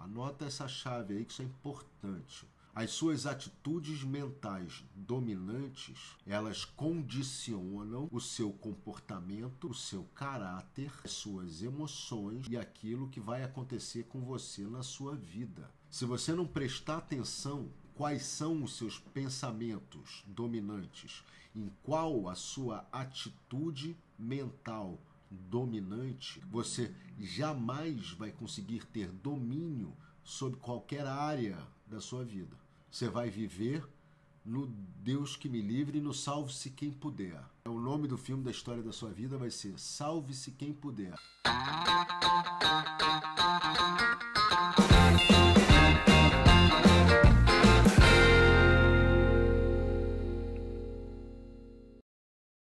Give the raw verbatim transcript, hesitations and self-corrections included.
Anota essa chave aí que isso é importante. As suas atitudes mentais dominantes, elas condicionam o seu comportamento, o seu caráter, as suas emoções e aquilo que vai acontecer com você na sua vida. Se você não prestar atenção quais são os seus pensamentos dominantes, em qual a sua atitude mental dominante, você jamais vai conseguir ter domínio sobre qualquer área da sua vida. Você vai viver no Deus que me livre e no Salve-se Quem Puder. O nome do filme da história da sua vida vai ser Salve-se Quem Puder.